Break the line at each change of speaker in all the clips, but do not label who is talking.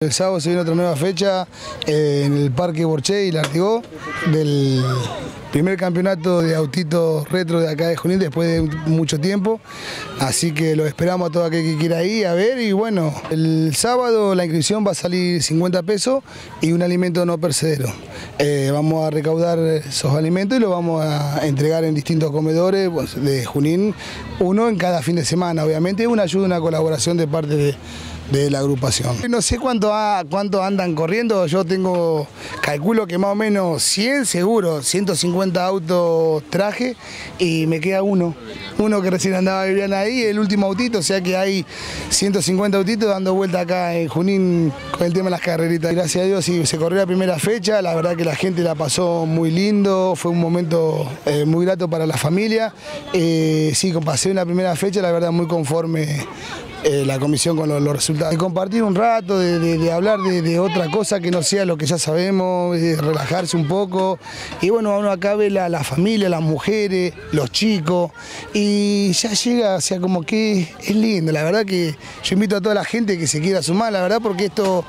El sábado se viene otra nueva fecha en el Parque Borché y Lartigó del primer campeonato de autitos retro de acá de Junín después de mucho tiempo, así que lo esperamos a todo aquel que quiera ir a ver. Y bueno, el sábado la inscripción va a salir 50 pesos y un alimento no perecedero. Vamos a recaudar esos alimentos y los vamos a entregar en distintos comedores de Junín, uno en cada fin de semana. Obviamente una ayuda, una colaboración de parte de la agrupación. No sé cuánto andan corriendo, yo calculo que más o menos 100 seguro, 150 autos traje y me queda uno que recién andaba viviendo ahí, el último autito, o sea que hay 150 autitos dando vuelta acá en Junín con el tema de las carreritas. Gracias a Dios sí, se corrió la primera fecha, la verdad que la gente la pasó muy lindo, fue un momento muy grato para la familia. Sí, pasé en la primera fecha, la verdad muy conforme la comisión con los resultados. De compartir un rato, de hablar de otra cosa que no sea lo que ya sabemos, de relajarse un poco. Y bueno, uno acá ve la familia, las mujeres, los chicos, y ya llega, o sea, como que es lindo. La verdad que yo invito a toda la gente que se quiera sumar, la verdad, porque esto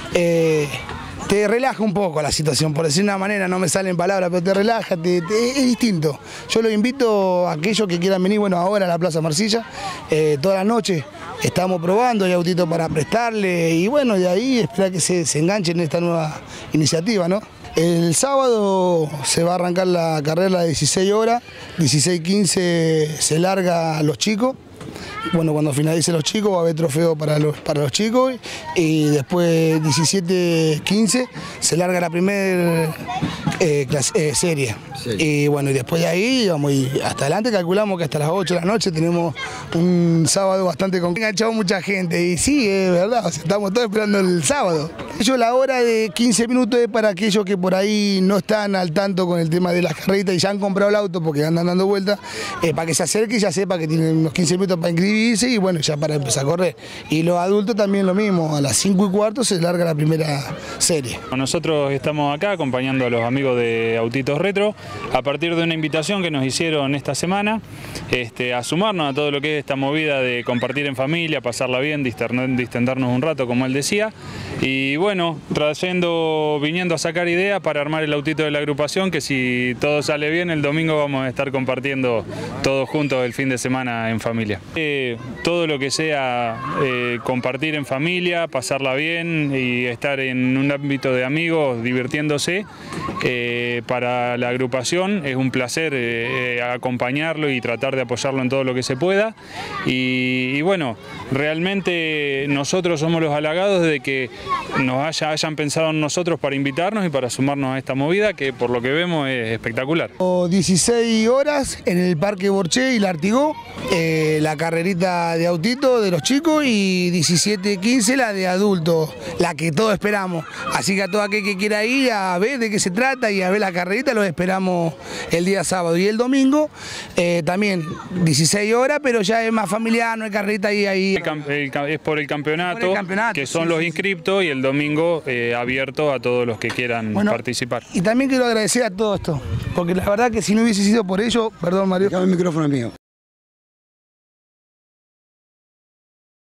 te relaja un poco la situación, por decir una manera, no me salen palabras, pero te relaja, es distinto. Yo los invito a aquellos que quieran venir, bueno, ahora a la Plaza Marsilla, toda la noche estamos probando, hay autitos para prestarle y bueno, de ahí esperar que se enganchen en esta nueva iniciativa, ¿no? El sábado se va a arrancar la carrera de 16 horas, 16:15 se larga a los chicos. Bueno, cuando finalicen los chicos va a haber trofeo para los chicos y después 17:15 se larga la primera serie. Sí. Y bueno, y después de ahí vamos hasta adelante, calculamos que hasta las 8 de la noche tenemos un sábado bastante enganchado mucha gente. Y sí, es verdad, o sea, estamos todos esperando el sábado. La hora de 15 minutos es para aquellos que por ahí no están al tanto con el tema de las carreritas y ya han comprado el auto porque andan dando vueltas, para que se acerque y ya sepa que tienen unos 15 minutos para inscribirse y bueno, ya para empezar a correr. Y los adultos también lo mismo, a las 5:15 se larga la primera serie.
Nosotros estamos acá acompañando a los amigos de Autitos Retro a partir de una invitación que nos hicieron esta semana a sumarnos a todo lo que es esta movida de compartir en familia, pasarla bien, distendernos un rato, como él decía. Y bueno, viniendo a sacar ideas para armar el autito de la agrupación, que si todo sale bien, el domingo vamos a estar compartiendo todos juntos el fin de semana en familia. Todo lo que sea compartir en familia, pasarla bien y estar en un ámbito de amigos, divirtiéndose, para la agrupación es un placer acompañarlo y tratar de apoyarlo en todo lo que se pueda. Y bueno, realmente nosotros somos los halagados de que nos hayan pensado en nosotros para invitarnos y para sumarnos a esta movida que por lo que vemos es espectacular.
16 horas en el Parque Borché y Lartigó, la carrerita de autito de los chicos y 17:15 la de adultos, la que todos esperamos. Así que a todo aquel que quiera ir a ver de qué se trata y a ver la carrerita los esperamos el día sábado. Y el domingo también 16 horas, pero ya es más familiar, no hay carrerita ahí.
Es por el campeonato, que son los inscriptos y el domingo abierto a todos los que quieran participar.
Y también quiero agradecer a todo esto, porque la verdad que si no hubiese sido por ello, perdón Mario.
El micrófono es mío.